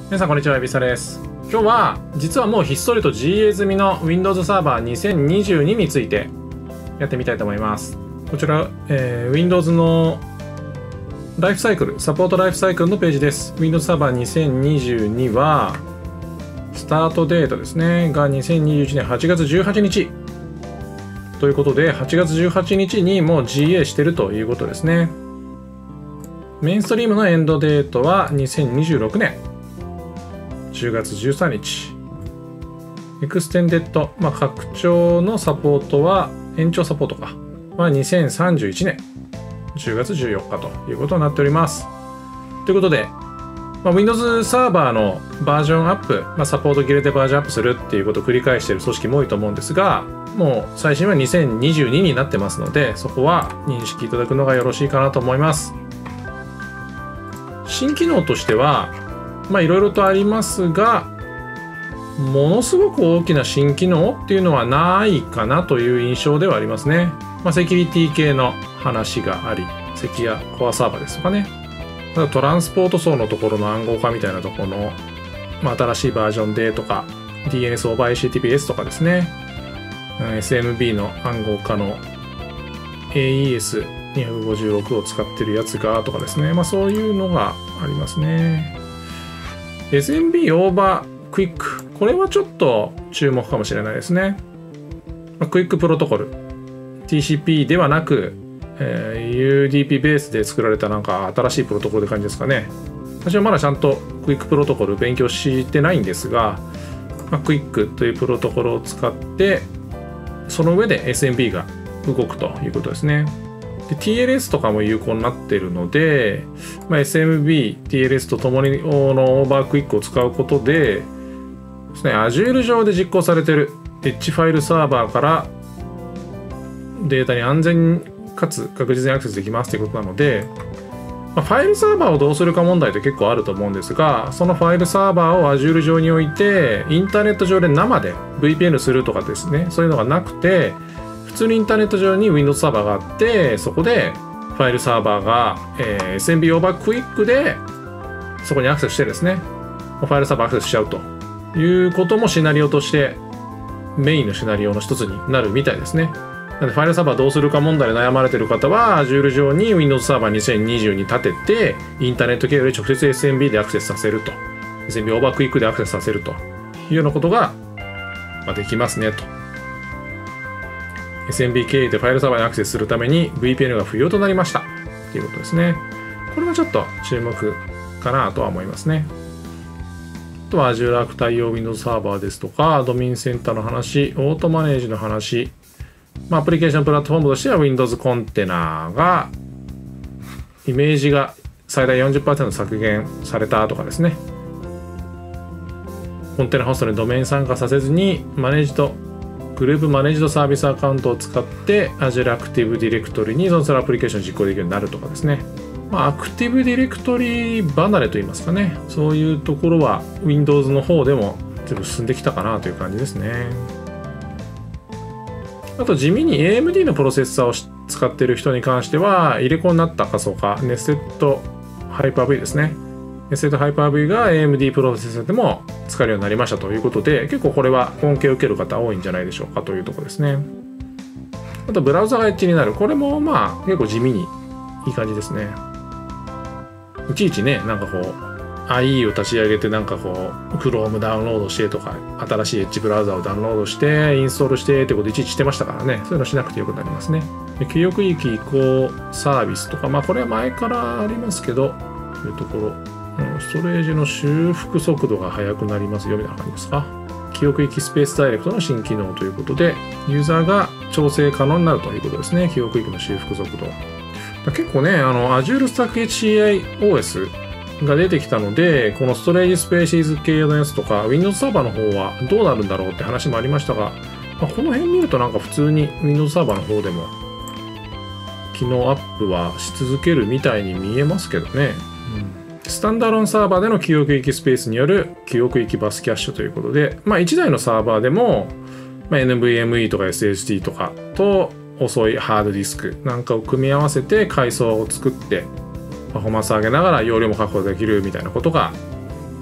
皆さんこんにちは、エビサです。今日は実はもうひっそりと GA 済みの Windows サーバー2022についてやってみたいと思います。こちら、Windows のライフサイクル、サポートライフサイクルのページです。Windows サーバー2022はスタートデータですねが2021年8月18日ということで、8月18日にもう GA してるということですね。メインストリームのエンドデートは2026年10月13日。エクステンデッド、拡張のサポートは、延長サポートか、2031年10月14日ということになっております。ということで、Windows サーバーのバージョンアップ、サポート切れてバージョンアップするっていうことを繰り返している組織も多いと思うんですが、もう最新は2022になってますので、そこは認識いただくのがよろしいかなと思います。新機能としてはいろいろとありますが、ものすごく大きな新機能っていうのはないかなという印象ではありますね。セキュリティ系の話があり、セキュアコアサーバーですとかね。ただトランスポート層のところの暗号化みたいなところの、新しいバージョンでとか、DNS オーバー HTTPS とかですね。SMB の暗号化の AES256 を使ってるやつがとかですね。そういうのがありますね。SMB オーバークイック。これはちょっと注目かもしれないですね。クイックプロトコル。TCP ではなく、UDP ベースで作られたなんか新しいプロトコルって感じですかね。私はまだちゃんとクイックプロトコル勉強してないんですが、クイックというプロトコルを使って、その上で SMB が動くということですね。で TLS とかも有効になっているので、SMB、TLS とともにオーバークイックを使うことでですね、Azure 上で実行されている Edge ファイルサーバーからデータに安全かつ確実にアクセスできますということなので、ファイルサーバーをどうするか問題って結構あると思うんですが、そのファイルサーバーを Azure 上に置いてインターネット上で生で VPN するとかですね、そういうのがなくて、普通にインターネット上に Windows サーバーがあって、そこでファイルサーバーが、SMB オーバークイックでそこにアクセスしてですね、ファイルサーバーアクセスしちゃうということもシナリオとしてメインのシナリオの一つになるみたいですね。なのでファイルサーバーどうするか問題で悩まれている方は Azure 上に Windows サーバー2020に立ててインターネット経由で直接 SMB でアクセスさせると、 SMB オーバークイックでアクセスさせるというようなことができますねと。SMB 経由でファイルサーバーにアクセスするために VPN が不要となりましたということですね。これはちょっと注目かなとは思いますね。あとは Azure Arc 対応 Windows サーバーですとか、ドメインセンターの話、オートマネージの話、アプリケーションプラットフォームとしては Windows コンテナがイメージが最大 40% 削減されたとかですね。コンテナホストにドメイン参加させずにグループマネージドサービスアカウントを使って Azure Active Directory に依存するアプリケーションを実行できるようになるとかですね。アクティブディレクトリ離れといいますかね。そういうところは Windows の方でも全部進んできたかなという感じですね。あと地味に AMD のプロセッサーを使っている人に関しては入れ子になった仮想化、ネステッドハイパー V ですね。ネステッドハイパー V が AMD プロセッサーでも使えるようになりましたということで、結構これは恩恵を受ける方多いんじゃないでしょうかというところですね。あとブラウザがエッジになる。これも結構地味にいい感じですね。いちいちね、IE を立ち上げてChrome ダウンロードしてとか、新しいエッジブラウザをダウンロードしてインストールしてってこといちいちしてましたからね。そういうのしなくてよくなりますね。記憶域移行サービスとか、これは前からありますけど、というところ、ストレージの修復速度が速くなりますよみたいな感じですか。記憶域スペースダイレクトの新機能ということで、ユーザーが調整可能になるということですね。記憶域の修復速度。結構ね、Azure Stack HCI OS が出てきたので、このストレージスペーシーズ系のやつとか、Windows サーバーの方はどうなるんだろうって話もありましたが、この辺見ると普通に Windows サーバーの方でも機能アップはし続けるみたいに見えますけどね。スタンダーロンサーバーでの記憶域スペースによる記憶域バスキャッシュということで、1台のサーバーでも、NVMe とか SSD とかと遅いハードディスクなんかを組み合わせて階層を作ってパフォーマンスを上げながら容量も確保できるみたいなことが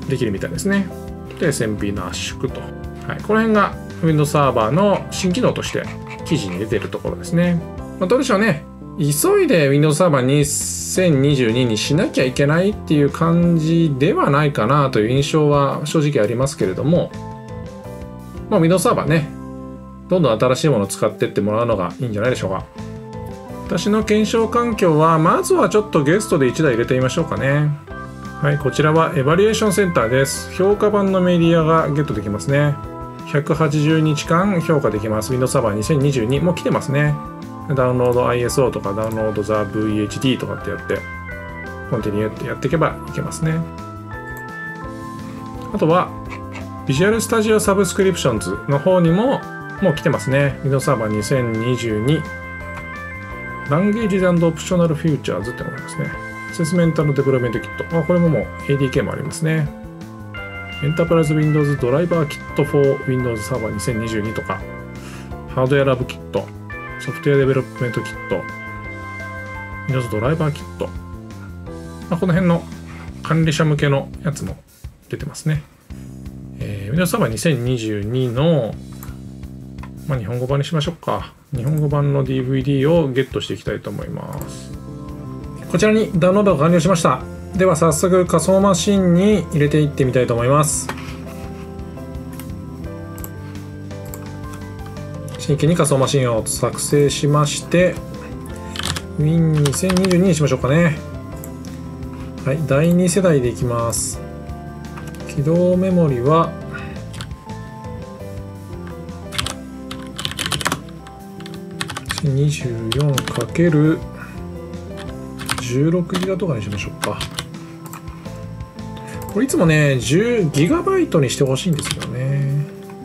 できるみたいですね。で SMB の圧縮と、はい、この辺が Windows サーバーの新機能として記事に出てるところですね。どうでしょうね。急いで Windows サーバー2022にしなきゃいけないっていう感じではないかなという印象は正直ありますけれども、Windows サーバーね、どんどん新しいものを使ってってもらうのがいいんじゃないでしょうか。私の検証環境は、まずはちょっとゲストで1台入れてみましょうかね。はい、こちらはエバリエーションセンターです。評価版のメディアがゲットできますね。180日間評価できます。Windows サーバー2022もう来てますね。ダウンロード ISO とかダウンロード TheVHD とかってやってコンティニューってやっていけばいけますね。あとは Visual Studio Subscriptions の方にももう来てますね。Windows サーバー2022 Languages and Optional Features ってのがありますね。セスメンタルデベロップメントキット。これももう ADK もありますね。Enterprise Windows Driver Kit for Windows Server 2022とかハードウェアラブキット、ソフトウェアデベロップメントキット、Windows ドライバーキット、この辺の管理者向けのやつも出てますね。Windows Server 2022の、日本語版にしましょうか。日本語版の DVD をゲットしていきたいと思います。こちらにダウンロードが完了しました。では早速仮想マシンに入れていってみたいと思います。新規に仮想マシンを作成しまして Win2022 にしましょうかね。はい、第2世代でいきます。起動メモリは24×16 ギガとかにしましょうか。これいつもね10ギガバイトにしてほしいんですけどね。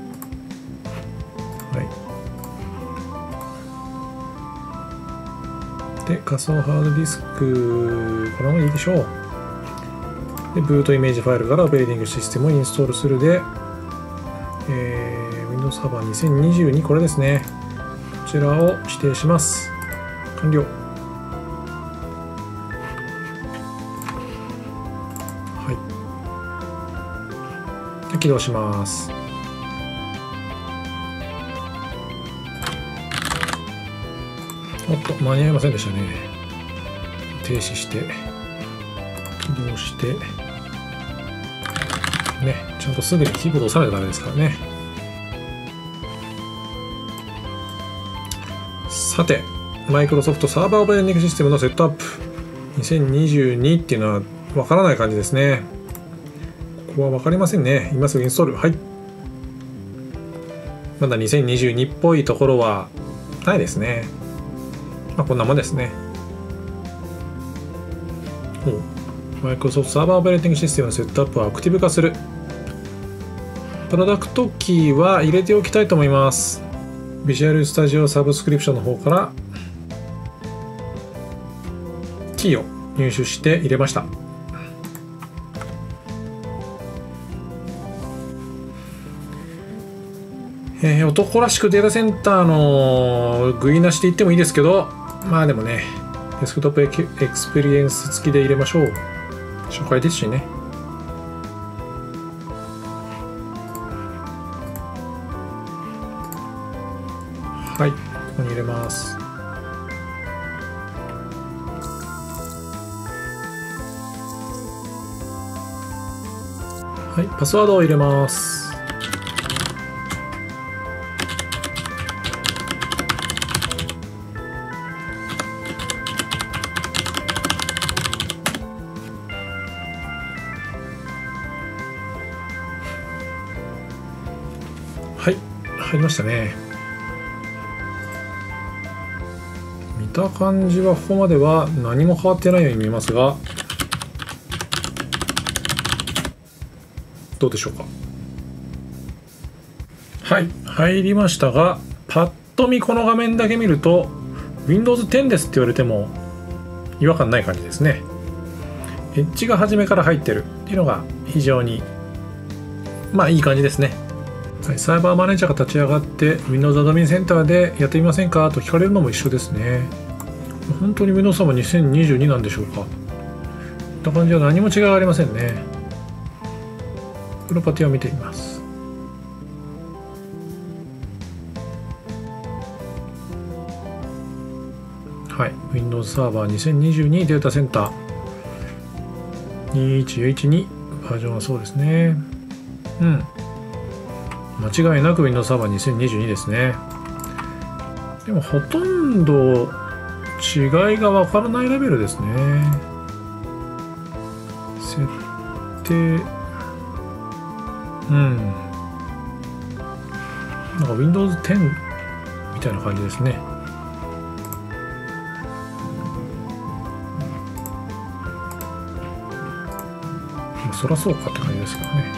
で仮想ハードディスクこのままでいいでしょう。でブートイメージファイルからオペレーティングシステムをインストールするで、Windows サーバー2022これですね。こちらを指定します。完了。はい。で起動します。おっと間に合いませんでしたね。停止して起動してね、ちゃんとすぐにキーボード押さないとダメですからね。さてマイクロソフトサーバーオペレーティングシステムのセットアップ2022っていうのはわからない感じですね。ここは分かりませんね。今すぐインストール。はい、まだ2022っぽいところはないですね。こんなもんですね。マイクロソフトサーバーオペレーティングシステムのセットアップをアクティブ化する。プロダクトキーは入れておきたいと思います。ビジュアルスタジオサブスクリプションの方からキーを入手して入れました。男らしくデータセンターの具いなしで言ってもいいですけど、でもね、デスクトップエクスペリエンス付きで入れましょう。初回ですしね。はい、ここに入れます。はい、パスワードを入れます。はい、入りましたね。見た感じはここまでは何も変わってないように見えますが、どうでしょうか。はい、入りましたが、パッと見この画面だけ見ると Windows 10ですって言われても違和感ない感じですね。エッジが初めから入ってるっていうのが非常にいい感じですね。はい、サーバーマネージャーが立ち上がって Windows アドミンセンターでやってみませんかと聞かれるのも一緒ですね。本当に Windows サーバー2022なんでしょうか。こんな感じは何も違いありませんね。 プロパティを見てみます。はい、Windows サーバー2022データセンター 21H2 バージョンはそうですね。うん。間違いなく Windows サーバー2022ですね。でもほとんど違いがわからないレベルですね。設定、うん。なんか Windows 10みたいな感じですね。そらそうかって感じですけどね。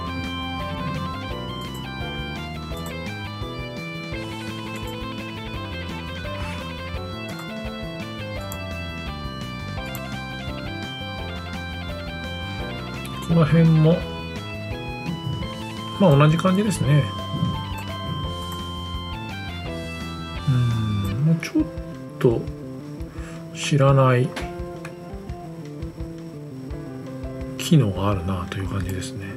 この辺もまあ同じ感じですね。もうちょっと知らない機能があるなという感じですね。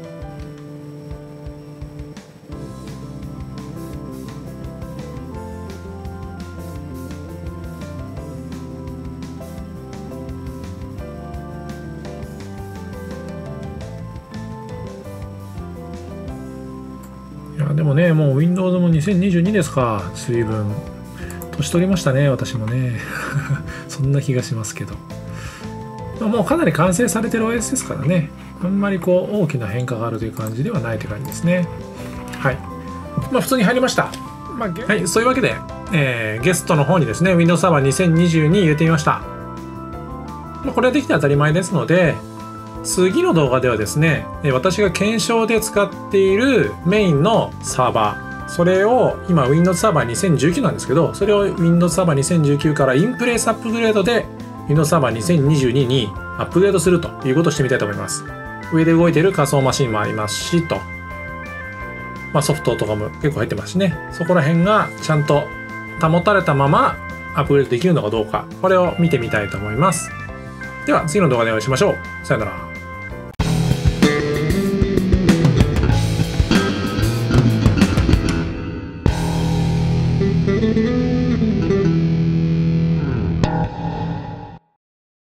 いやでもね、もう Windows も2022ですか。随分年取りましたね、私もね。そんな気がしますけど。もうかなり完成されてる OS ですからね。あんまりこう大きな変化があるという感じではないという感じですね。はい。まあ普通に入りました。はい、そういうわけで、ゲストの方にですね、Windows Server 2022入れてみました。これはできて当たり前ですので、次の動画ではですね、私が検証で使っているメインのサーバー、それを今 Windows Server 2019なんですけど、それを Windows Server 2019からインプレイスアップグレードで Windows Server 2022にアップグレードするということをしてみたいと思います。上で動いている仮想マシンもありますしと、ソフトとかも結構入ってますしね、そこら辺がちゃんと保たれたままアップグレードできるのかどうか、これを見てみたいと思います。では次の動画でお会いしましょう。さよなら。